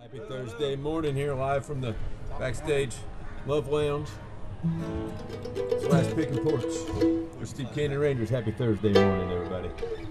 Happy Thursday morning here, live from the backstage Love Lounge. It's Last Pick and Porch for Steve Canyon Rangers. Happy Thursday morning, everybody.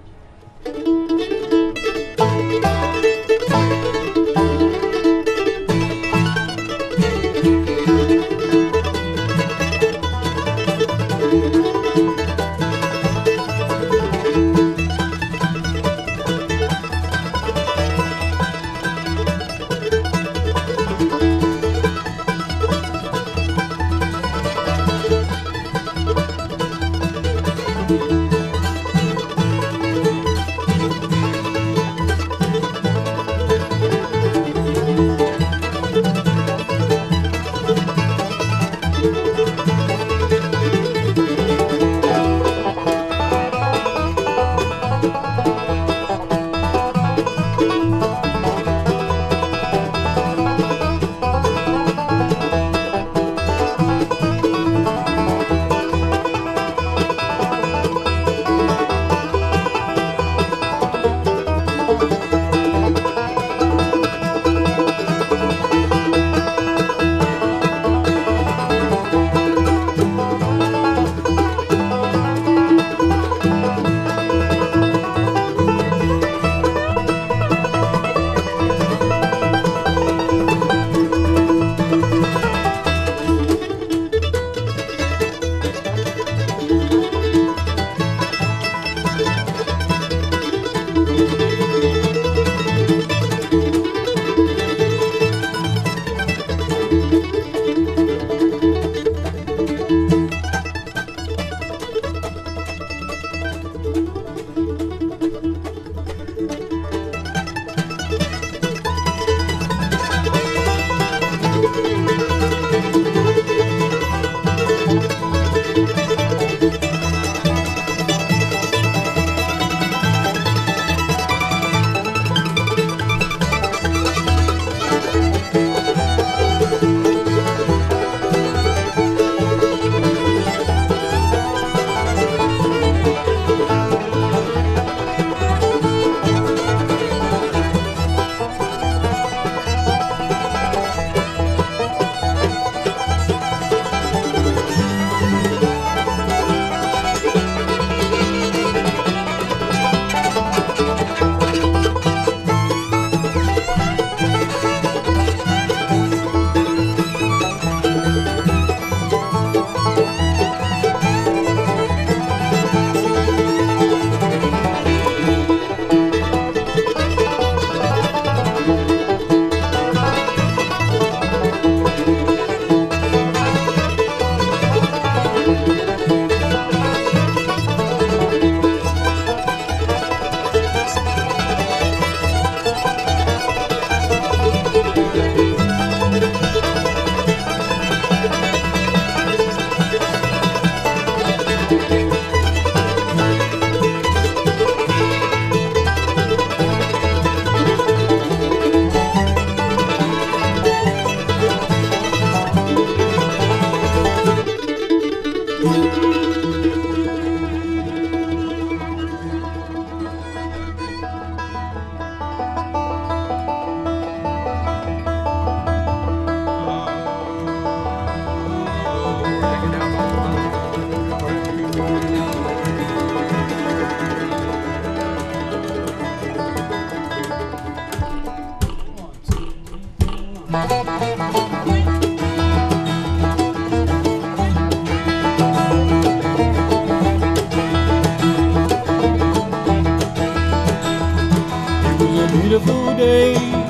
Beautiful day,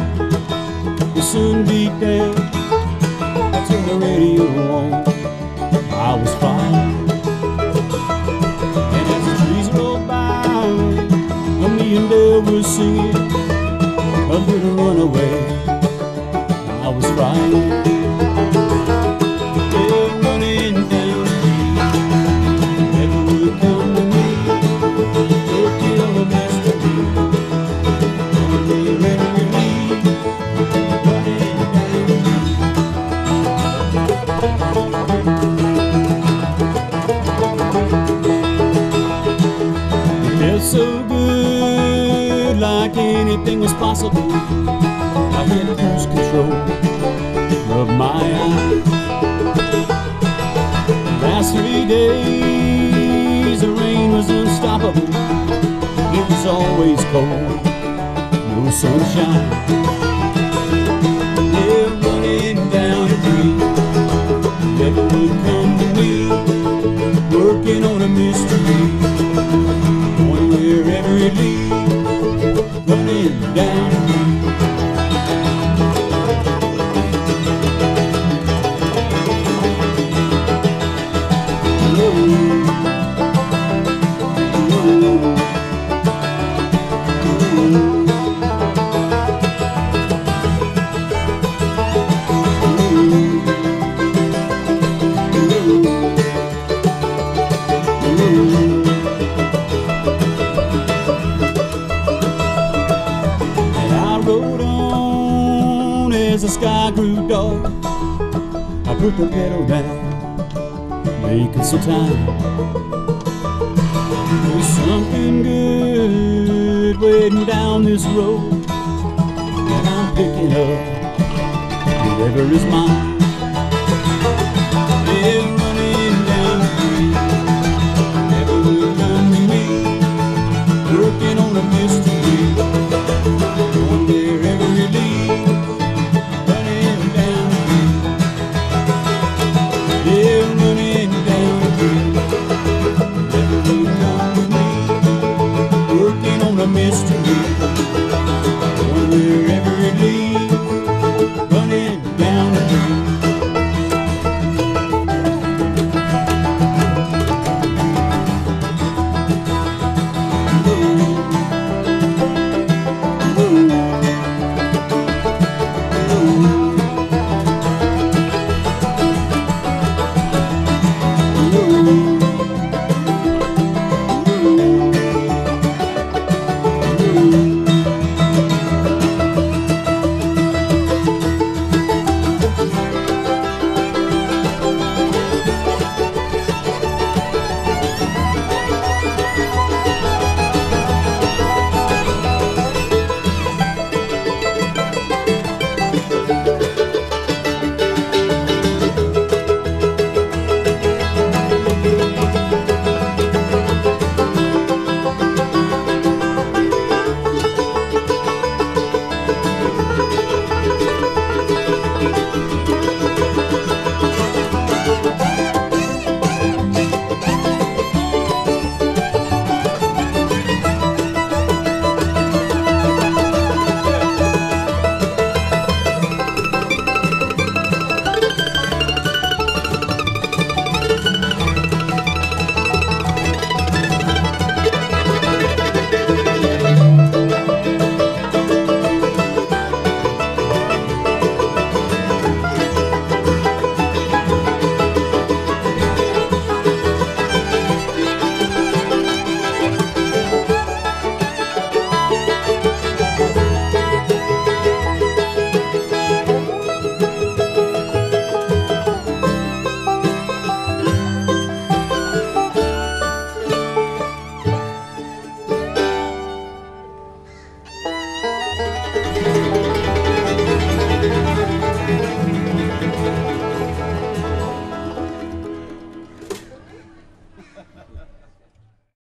the sun beat down. I turned the radio on, I was fine. And as the trees rolled by, me and Dale were singing a little runaway. I was fine. Dale running down the street, never would come to me, or kill the mystery. So good, like anything was possible. I hit cruise control. sunshine. Yeah, running down a dream, never would come to me, working on a mystery, going wherever it leads, running down a dream. As the sky grew dark, I put the pedal down, making some time. There's something good waiting down this road, and I'm picking up whoever is mine. Yeah, running down the street, never would come to me, working on a mystery, going wherever it leads. Mystery, going wherever it leads, running down a dream. Ooh. Ooh. Ooh.